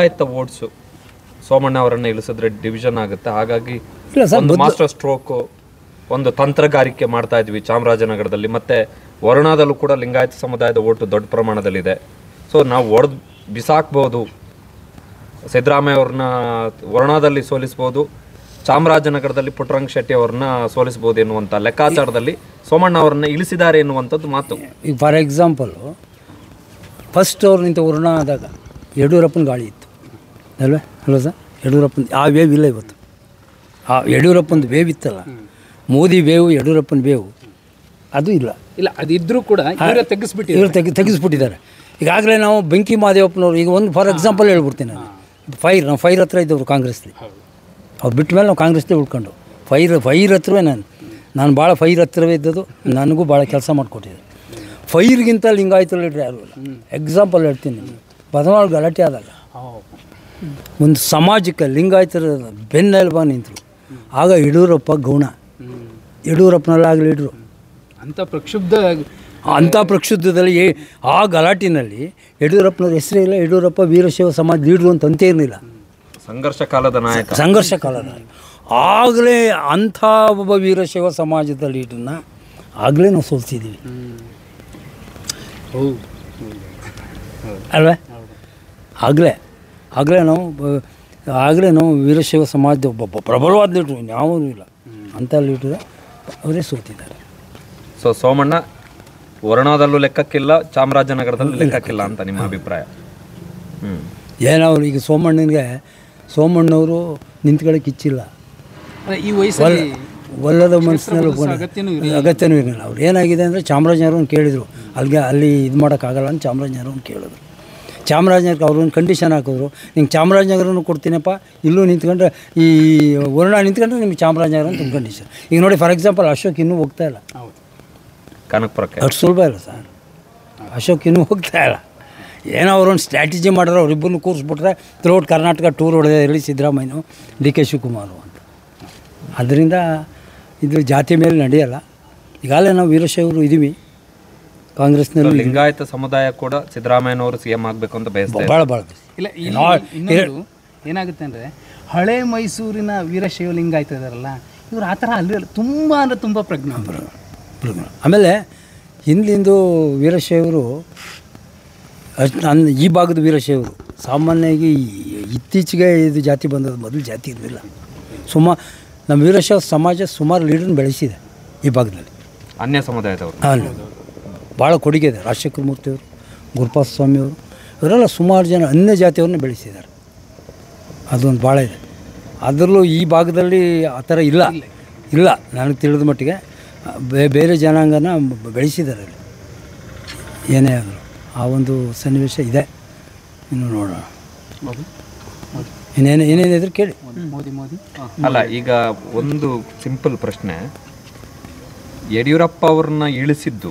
Lingayat votes Somanna ಅವರನ್ನು ಇಳಿಸಿದ್ರೆ division ಆಗುತ್ತೆ, ಹಾಗಾಗಿ ಒಂದು ಮಾಸ್ಟರ್ ಸ್ಟ್ರೋಕ್ ಒಂದು ತಂತ್ರಗಾರಿಕೆ ಮಾಡ್ತಾ ಇದ್ವಿ ಚಾಮರಾಜನಗರದಲ್ಲಿ, ಮತ್ತೆ ವರುಣಾದಲ್ಲೂ ಕೂಡ ಲಿಂಗಾಯತ ಸಮುದಾಯದ ಓಟು ದೊಡ್ಡ ಪ್ರಮಾಣದಲ್ಲಿದೆ. ಸೊ ನಾವು ಒಡೆದು ಬಿಸಾಕ್ಬೋದು, ಸಿದ್ದರಾಮಯ್ಯ ಅವ್ರನ್ನ ವರುಣಾದಲ್ಲಿ ಸೋಲಿಸ್ಬೋದು, ಚಾಮರಾಜನಗರದಲ್ಲಿ ಪುಟ್ಟರಂಗ ಶೆಟ್ಟಿ ಅವ್ರನ್ನ ಸೋಲಿಸ್ಬೋದು ಎನ್ನುವಂಥ ಲೆಕ್ಕಾಚಾರದಲ್ಲಿ ಸೋಮಣ್ಣ ಅವ್ರನ್ನ ಇಳಿಸಿದ್ದಾರೆ ಎನ್ನುವಂಥದ್ದು ಮಾತು. ಈಗ ಫಾರ್ ಎಕ್ಸಾಂಪಲು ಫಸ್ಟ್ ಅವ್ರು ನಿಂತ ವರುಣ ಆದಾಗ ಯಡಿಯೂರಪ್ಪನ ಗಾಳಿ ಇತ್ತು ಅಲ್ವಾ ಸರ್? ಯಡಿಯೂರಪ್ಪನ ಆ ವೇವ್ ಇಲ್ಲ ಇವತ್ತು. ಆ ಯಡಿಯೂರಪ್ಪನ ವೇವ್ ಇತ್ತಲ್ಲ, ಮೋದಿ ವೇವು ಯಡಿಯೂರಪ್ಪನ ವೇವು ಅದು ಇಲ್ಲ. ಅದಿದ್ರೂ ಕೂಡ ಇವರು ತೆಗೆಸ್ಬಿಟ್ಟಿದ್ದಾರೆ. ಈಗಾಗಲೇ ನಾವು ಬೆಂಕಿ ಮಹದೇವಪ್ಪನವ್ರು ಈಗ ಒಂದು ಫಾರ್ ಎಕ್ಸಾಂಪಲ್ ಹೇಳ್ಬಿಡ್ತೀನಿ ನಾನು. ನಾವು ಫೈರ್ ಹತ್ರ ಇದ್ದವರು ಕಾಂಗ್ರೆಸ್ಲಿ, ಅವ್ರು ಬಿಟ್ಟ ಮೇಲೆ ನಾವು ಕಾಂಗ್ರೆಸ್ಲಿ ಉಳ್ಕೊಂಡು ಫೈರ್ ಹತ್ರವೇ ನಾನು ಭಾಳ ಫೈರ್ ಹತ್ರವೇ ಇದ್ದದ್ದು, ನನಗೂ ಭಾಳ ಕೆಲಸ ಮಾಡಿಕೊಟ್ಟಿದ್ದೆ. ಫೈರ್ಗಿಂತ ಲಿಂಗಾಯತ ಲೀಡ್ರ್ ಯಾರು ಇಲ್ಲ. ಎಕ್ಸಾಂಪಲ್ ಹೇಳ್ತೀನಿ, ಬದನಾಳ್ ಗಲಾಟೆ ಆದಾಗ ಒಂದು ಸಮಾಜಕ್ಕೆ ಲಿಂಗಾಯತರ ಬೆನ್ನೆಲುಬ ನಿಂತರು. ಆಗ ಯಡಿಯೂರಪ್ಪ ಗೌಣ, ಯಡಿಯೂರಪ್ಪನಲ್ಲಾಗಲಿ ಲೀಡ್ರು ಅಂಥ ಪ್ರಕ್ಷುಬ್ಧದಲ್ಲಿ ಆ ಗಲಾಟಿನಲ್ಲಿ ಯಡಿಯೂರಪ್ಪನವ್ರ ಹೆಸರೇ ಇಲ್ಲ. ಯಡಿಯೂರಪ್ಪ ವೀರಶೈವ ಸಮಾಜ ಲೀಡ್ರು ಅಂತ ಅಂತೇ ಇರಲಿಲ್ಲ. ಸಂಘರ್ಷ ಕಾಲದ ನಾಯಕ. ಆಗಲೇ ಅಂಥ ಒಬ್ಬ ವೀರಶೈವ ಸಮಾಜದ ಲೀಡ್ರನ್ನ ಆಗಲೇ ನಾವು ಸೋಲ್ಸಿದ್ದೀವಿ ಅಲ್ವೇ? ಆಗಲೇ ನಾವು ವೀರಶೈವ ಸಮಾಜದ ಒಬ್ಬ ಪ್ರಬಲವಾದ ಲೀಡ್ರು ಯಾವೂ ಇಲ್ಲ, ಅಂಥ ಲೀಡ್ರು ಅವರೇ ಸೋತಿದ್ದಾರೆ. ಸೊ ಸೋಮಣ್ಣ ವರುಣಾದಲ್ಲೂ ಲೆಕ್ಕಕ್ಕಿಲ್ಲ, ಚಾಮರಾಜನಗರದಲ್ಲೂ ಲೆಕ್ಕಕ್ಕಿಲ್ಲ ಅಂತ ನಿಮ್ಮ ಅಭಿಪ್ರಾಯ? ಏನವ್ರು ಈಗ ಸೋಮಣ್ಣವರು ನಿಂತ್ಕೊಳ್ಳೋಕೆ ಇಚ್ಚಿಲ್ಲ, ಈ ವಯಸ್ಸಲ್ಲಿ ಒಲ್ಲದ ಮನಸ್ಸಿನಲ್ಲಿ ಅಗತ್ಯನೂ ಇರಲಿಲ್ಲ. ಅವ್ರು ಏನಾಗಿದೆ ಅಂದರೆ ಚಾಮರಾಜನಗರವನ್ನು ಕೇಳಿದರು, ಅಲ್ಲಿ ಇದು ಮಾಡೋಕ್ಕಾಗಲ್ಲ ಅಂತ ಚಾಮರಾಜನಗರವನ್ನು ಕೇಳಿದ್ರು. ಚಾಮರಾಜನಗರಕ್ಕೆ ಅವ್ರೊಂದು ಕಂಡೀಷನ್ ಹಾಕಿದ್ರು, ನಿಂಗೆ ಚಾಮರಾಜನಗರನೂ ಕೊಡ್ತೀನಪ್ಪ, ಇಲ್ಲೂ ನಿಂತ್ಕೊಂಡ್ರೆ ಈ ವರುಣ ನಿಂತ್ಕೊಂಡ್ರೆ ನಿಮ್ಗೆ ಚಾಮರಾಜನಗರ ಅಂತ ಒಂದು ಕಂಡೀಷನ್. ಈಗ ನೋಡಿ ಫಾರ್ ಎಕ್ಸಾಂಪಲ್ ಅಶೋಕ್ ಇನ್ನೂ ಹೋಗ್ತಾ ಇಲ್ಲ ಕನಕಪುರಕ್ಕೆ, ಅಷ್ಟು ಸುಲಭ ಇಲ್ಲ ಸರ್. ಅಶೋಕ್ ಇನ್ನೂ ಹೋಗ್ತಾ ಇಲ್ಲ. ಏನೋ ಅವ್ರೊಂದು ಸ್ಟ್ರಾಟಜಿ ಮಾಡಿದ್ರೆ ಅವರಿಬ್ಬರನ್ನು ಕೂರಿಸ್ಬಿಟ್ರೆ ಥ್ರೂಔಟ್ ಕರ್ನಾಟಕ ಟೂರ್ ಹೊಡೆದ ಹೇಳಿ ಸಿದ್ದರಾಮಯ್ಯನು DK ಶಿವಕುಮಾರು ಅಂತ. ಅದರಿಂದ ಇದು ಜಾತಿ ಮೇಲೆ ನಡೆಯಲ್ಲ. ಈಗಾಗಲೇ ನಾವು ವೀರಶೈವರು ಇದ್ದೀವಿ ಕಾಂಗ್ರೆಸ್ನಲ್ಲಿ. ಲಿಂಗಾಯತ ಸಮುದಾಯ ಕೂಡ ಸಿದ್ದರಾಮಯ್ಯನವರು CM ಆಗಬೇಕು ಅಂತ ಬಯಸ್ತಾರೆ. ಭಾಳ ಇಲ್ಲ. ಏನಾಗುತ್ತೆ ಅಂದರೆ ಹಳೆ ಮೈಸೂರಿನ ವೀರಶೈವ ಲಿಂಗಾಯತ ಇದಾರಲ್ಲ, ಇವರು ಆ ಥರ ಅಲ್ಲಿ ತುಂಬ ಪ್ರಜ್ಞೆ. ಆಮೇಲೆ ಹಿಂದಿಂದು ವೀರಶೈವರು ಈ ಭಾಗದ ವೀರಶೈವರು ಸಾಮಾನ್ಯವಾಗಿ ಇತ್ತೀಚೆಗೆ ಇದು ಜಾತಿ ಬಂದದ್ದು, ಮೊದಲು ಜಾತಿ ಇರಲಿಲ್ಲ. ನಮ್ಮ ವೀರಶೈವ ಸಮಾಜ ಸುಮಾರು ಲೀಡರ್ನ ಬೆಳೆಸಿದೆ ಈ ಭಾಗದಲ್ಲಿ. ಅನ್ಯ ಸಮುದಾಯದವರು ಭಾಳ ಕೊಡುಗೆ ಇದೆ. ರಾಜಶೇಖರ ಮೂರ್ತಿಯವರು, ಗುರುಪಾದ ಸ್ವಾಮಿಯವರು, ಇವರೆಲ್ಲ ಸುಮಾರು ಜನ ಅನ್ಯ ಜಾತಿಯವ್ರನ್ನ ಬೆಳೆಸಿದ್ದಾರೆ. ಅದೊಂದು ಭಾಳ ಇದೆ. ಅದರಲ್ಲೂ ಈ ಭಾಗದಲ್ಲಿ ಆ ಥರ ಇಲ್ಲ ನನಗೆ ತಿಳಿದ ಮಟ್ಟಿಗೆ. ಬೇರೆ ಜನಾಂಗನ ಬೆಳೆಸಿದ್ದಾರೆ ಅಲ್ಲಿ. ಏನೇ ಆದರೂ ಆ ಒಂದು ಸನ್ನಿವೇಶ ಇದೆ. ಇನ್ನು ನೋಡೋಣ ಏನೇನಿದ್ರು ಕೇಳಿ. ಅಲ್ಲ, ಈಗ ಒಂದು ಸಿಂಪಲ್ ಪ್ರಶ್ನೆ, ಯಡಿಯೂರಪ್ಪ ಅವ್ರನ್ನ ಇಳಿಸಿದ್ದು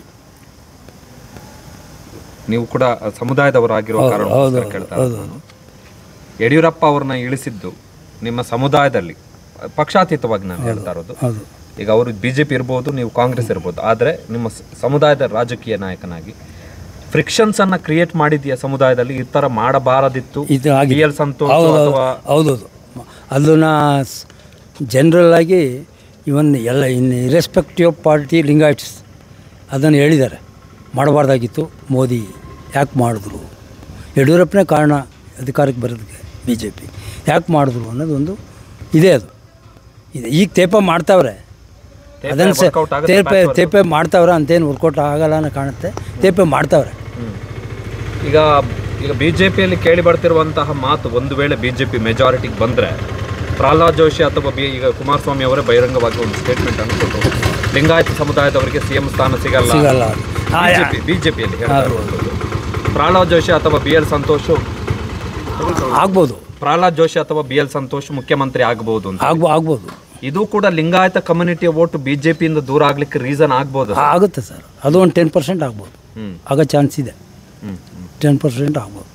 ನೀವು ಕೂಡ ಸಮುದಾಯದವರಾಗಿರೋ ಕಾರಣ ಕೇಳ್ತಾ, ಯಡಿಯೂರಪ್ಪ ಅವ್ರನ್ನ ಇಳಿಸಿದ್ದು ನಿಮ್ಮ ಸಮುದಾಯದಲ್ಲಿ ಪಕ್ಷಾತೀತವಾಗಿ ನಾನು ಹೇಳ್ತಾ ಇರೋದು. ಈಗ ಅವರು BJP ಇರ್ಬೋದು, ನೀವು ಕಾಂಗ್ರೆಸ್ ಇರ್ಬೋದು, ಆದರೆ ನಿಮ್ಮ ಸಮುದಾಯದ ರಾಜಕೀಯ ನಾಯಕನಾಗಿ ಫ್ರಿಕ್ಷನ್ಸ್ ಅನ್ನ ಕ್ರಿಯೇಟ್ ಮಾಡಿದೆಯಾ ಸಮುದಾಯದಲ್ಲಿ? ಈ ಥರ ಮಾಡಬಾರದಿತ್ತು ಸಂತೋಷ? ಹೌದೌದು, ಅದನ್ನ ಜನರಲ್ ಆಗಿ ಎಲ್ಲ ಇರ್ರೆಸ್ಪೆಕ್ಟಿವ್ ಆಫ್ ಪಾರ್ಟಿ ಲಿಂಗಾಯಟ್ಸ್ ಅದನ್ನು ಹೇಳಿದ್ದಾರೆ. ಮಾಡಬಾರ್ದಾಗಿತ್ತು, ಮೋದಿ ಯಾಕೆ ಮಾಡಿದ್ರು, ಯಡಿಯೂರಪ್ಪನೇ ಕಾರಣ ಅಧಿಕಾರಕ್ಕೆ ಬರೋದಕ್ಕೆ, BJP ಯಾಕೆ ಮಾಡಿದ್ರು ಅನ್ನೋದೊಂದು ಇದೆ. ಅದು ಇದೆ. ಈಗ ತೇಪ ಮಾಡ್ತಾವ್ರೆ, ಅದನ್ನು ತೇಪೆ ಮಾಡ್ತಾವ್ರೆ, ಅಂತೇನು ವರ್ಕೌಟ್ ಆಗಲ್ಲ ಅನ್ನೋ ಕಾಣುತ್ತೆ. ತೇಪೆ ಮಾಡ್ತಾವ್ರೆ. ಈಗ BJPಯಲ್ಲಿ ಕೇಳಿ ಬರ್ತಿರುವಂತಹ ಮಾತು, ಒಂದು ವೇಳೆ BJP ಮೆಜಾರಿಟಿಗೆ ಬಂದರೆ ಪ್ರಹ್ಲಾದ್ ಜೋಶಿ ಅಥವಾ ಈಗ ಕುಮಾರಸ್ವಾಮಿ ಅವರೇ ಬಹಿರಂಗವಾಗಿ ಒಂದು ಸ್ಟೇಟ್ಮೆಂಟ್ ಅನ್ನು ಕೊಟ್ಟರು, ಲಿಂಗಾಯತ ಸಮುದಾಯದವರಿಗೆ CM ಸ್ಥಾನ ಸಿಗಲ್ಲ. BJPಯಲ್ಲಿ ಪ್ರಹ್ಲಾದ್ ಜೋಶಿ ಅಥವಾ BL ಸಂತೋಷ್ ಆಗ್ಬೋದು, ಪ್ರಹ್ಲಾದ್ ಜೋಶಿ ಅಥವಾ BL ಸಂತೋಷ್ ಮುಖ್ಯಮಂತ್ರಿ ಆಗ್ಬೋದು ಅಂತ. ಆಗ್ಬೋದು. ಇದು ಕೂಡ ಲಿಂಗಾಯತ ಕಮ್ಯುನಿಟಿಯ ವೋಟ್ BJPಯಿಂದ ದೂರ ಆಗ್ಲಿಕ್ಕೆ ರೀಸನ್ ಆಗ್ಬೋದು? ಆಗುತ್ತೆ ಸರ್, ಅದು ಒಂದು 10% ಆಗ್ಬೋದು. ಆಗ ಚಾನ್ಸ್ ಇದೆ, 10% ಆಗ್ಬೋದು.